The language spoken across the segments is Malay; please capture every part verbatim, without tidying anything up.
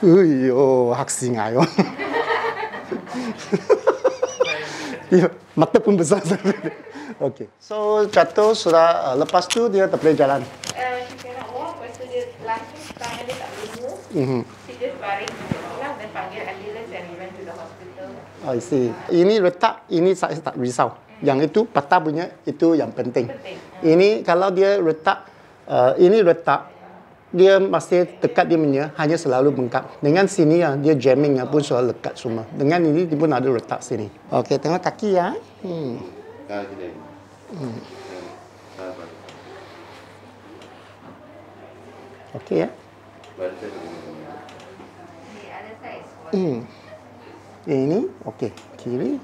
Uyo, haksingah yo. Iya, mata pun besar. Okey. So jatuh sudah uh, lepas tu dia tak boleh jalan. Uh, she cannot walk, lepas tu dia langsung tangan dia tak boleh move. Mm-hmm. She just baring pulang dan panggil ambulance and we went to the hospital. I see. Ini retak, ini saya tak risau. Yang itu patah punya itu yang penting. Penting. Ini kalau dia retak, uh, ini retak, dia masih dekat dia punya, hanya selalu bengkak. Dengan sini ya, dia jamming ya, pun selalu lekat semua. Dengan ini dia pun ada retak sini. Okey, tengok kaki ya. Hmm. Hmm. Okey ya. The other side is for Hmm. Ini okey, kiri.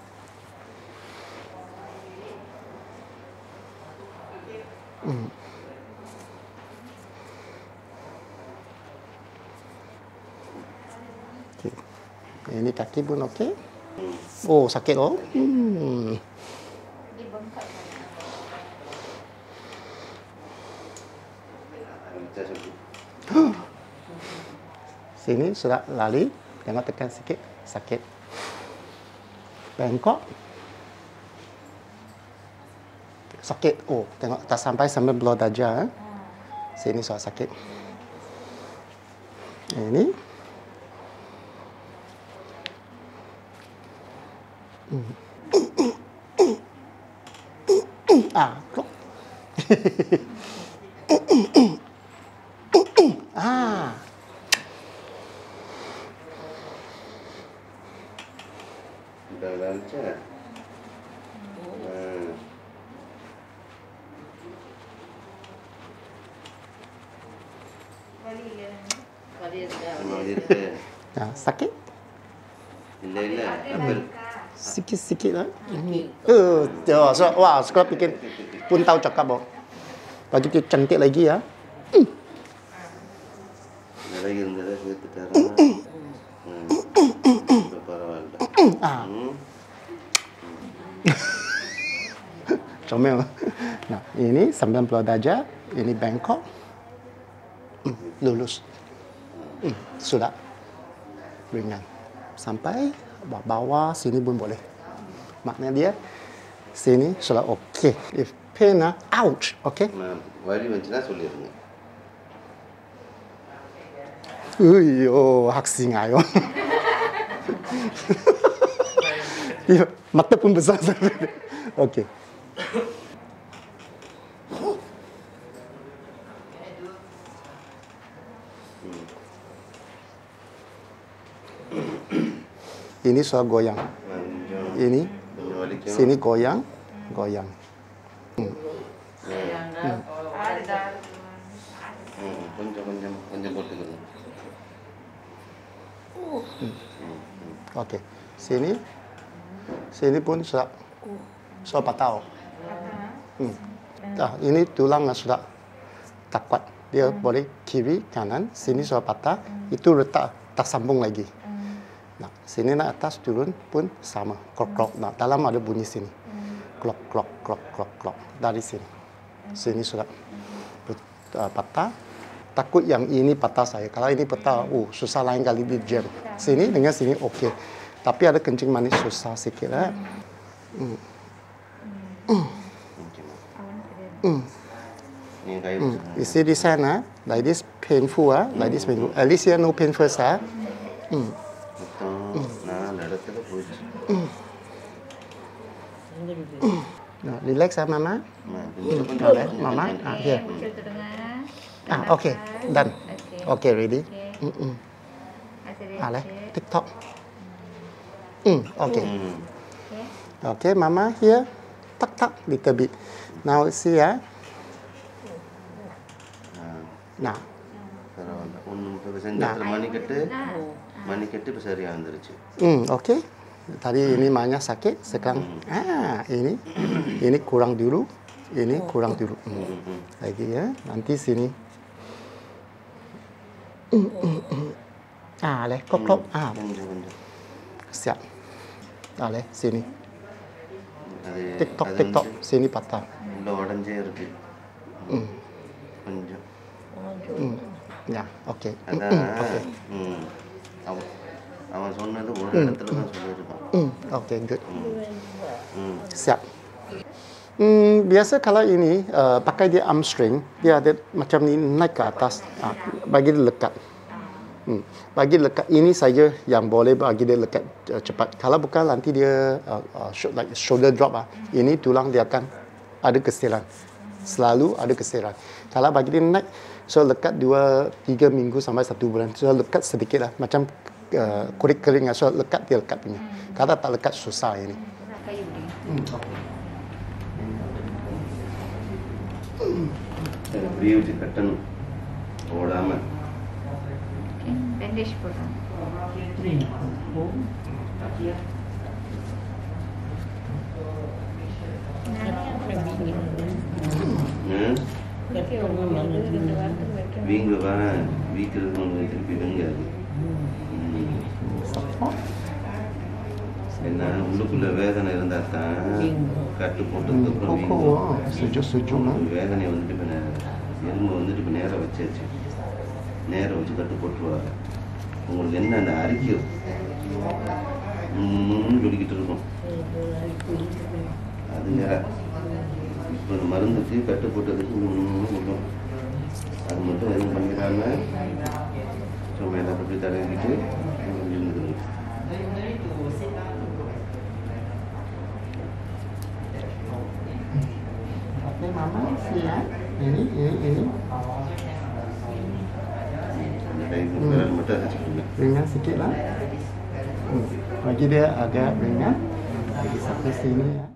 Hmm. Okay. Ini kaki pun okey. Oh, sakit oh. Hmm. dia bengkak. Sini sudah lari. Tengok tekan sikit. Sakit. Bengkok. Sakit. Oh, tengok tak sampai sampai belah darjah. Eh. Sini sudah sakit. Ini. Hmm. Ah, kok. Ah. Dah lancar. Hmm. Balik dia. Memang gitu. Nah, sakit? Bila-bila. Apa? Sikit-sikit lah. Hmm. Uh, oh, so, wah, sekolah bikin pun tahu cakap oh. Bagi dia cantik lagi ya. Ada lagi rendah lagi petara. Hmm. Berapa Ah. Comel. Nah, ini sembilan puluh darjah, ini bengkok. Hmm, lulus. Hmm, sudah ringan. Sampai bawah sini pun boleh. Maknanya dia sini sudah okey. If pain ah, ouch, okey. வலி வந்துச்சுன்னா சொல்லிடுங்க. Uyo, haksingah yo. Iya, mata pun besar. Okey. Ini sudah goyang. Ini sini goyang, goyang. Hmm. Ada. கொஞ்சம் கொஞ்சம் கொஞ்சம் போட்டுக்கணும். Okey. Sini. Sini pun sudah sudah patah. Hmm. Ah, ini tulang sudah tak kuat. Dia boleh kiri, kanan. Sini sudah patah. Itu retak tak sambung lagi. Nah, sini nak atas turun pun sama. Krok krok. Nah, dalam ada bunyi sini. Krok krok krok krok krok dari sini. Sini sudah uh, patah. Takut yang ini patah saya. Kalau ini patah, oh susah lain kali di jam. Sini dengan sini okey. Tapi ada kencing manis susah sikit lah. Hmm. Hmm. Hmm. Ini kayu. Hmm. You see this hand ah, like this painful ah, like this painful. At least here no pain first ah. Hmm. Nah, இடத்துல போச்சு. Nah, relax ah mama. Nah, கொஞ்சம் கொஞ்சம் Boleh, mama. Ah, here. Muncul tengah. Ah, okay, done. Okay, ready. Okay. Mm-mm. Masih Ah, leh, relax. TikTok. Hmm, okay. Hmm. Okay. Okay, mama here. Tak tak, little bit. Now see ah. Nah, பரவாயில்ல. ஒன்றும் இப்போ செஞ்சு மணிக்கட்டு மணிக்கட்டு இப்போ சரியாக வந்துருச்சு. hmm, okay. Tadi ini banyak sakit, sekarang ah ini ini kurang dulu, ini kurang dulu. Hmm. Lagi ya, nanti sini. Hmm, hmm, hmm. Ah, leh, kok kok. Ah, கொஞ்சம் கொஞ்சம் siap. Ah, leh, sini. அது TikTok, அது TikTok, sini patah. உள்ள உடஞ்சே இருக்கு. Hmm. கொஞ்சம் Hmm. Ya, okey. அதான் Okey. ம் அவன் அவன் சொன்னது ஒரு இடத்துல தான் சொல்லியிருக்கான். Hmm, okey, good. ம் Siap. Hmm, biasa kalau ini uh, pakai dia arm string, dia ada macam ni naik ke atas, uh, bagi dia lekat. Hmm. Bagi dia lekat ini saja yang boleh bagi dia lekat uh, cepat. Kalau bukan nanti dia uh, uh, like shoulder drop ah. Ini tulang dia akan ada kesiran. Selalu ada kesiran. Kalau bagi dia naik, so lekat dua tiga minggu sampai satu bulan. So lekat sedikit lah, macam uh, kulit kering. So lekat dia lekat punya. Kalau tak lekat susah ini. Hmm, okay. அப்படியே வச்சு கட்டணும் ஓடாம. Bandage போடுறோம். ம் வீங்க வர வீக்கிறது திருப்பி வீங்காது. என்ன உள்ளுக்குள்ள வேதனை இருந்தா தான் கட்டு போட்டதுக்கப்புறம் வீங்கும். Sejuk-sejuk lah. வேதனை வந்துட்டு இப்போ எலும்பு வந்துட்டு இப்போ நேராக வச்சாச்சு. நேராக வச்சு கட்டு போட்டுருவாங்க. உங்களுக்கு என்ன அந்த அரிக்கும் சொல்லிக்கிட்டு இருக்கும். அது வேற. இப்போ இந்த மருந்துக்கு கட்டு போட்டதுக்கு கொடுக்கும். அது மட்டும் எதுவும் பண்ணிடாம சும்மா எல்லாத்தையும் அப்படி தடவிக்கிட்டு இருந்துக்கணும். Okey, Mama siap. Ini, ini, ini. அந்த டைம் விரல் மட்டும் அரைச்சிக்கோங்க. Ringan sikit lah. Hmm. Bagi dia agak ringan. Bagi sampai sini ya.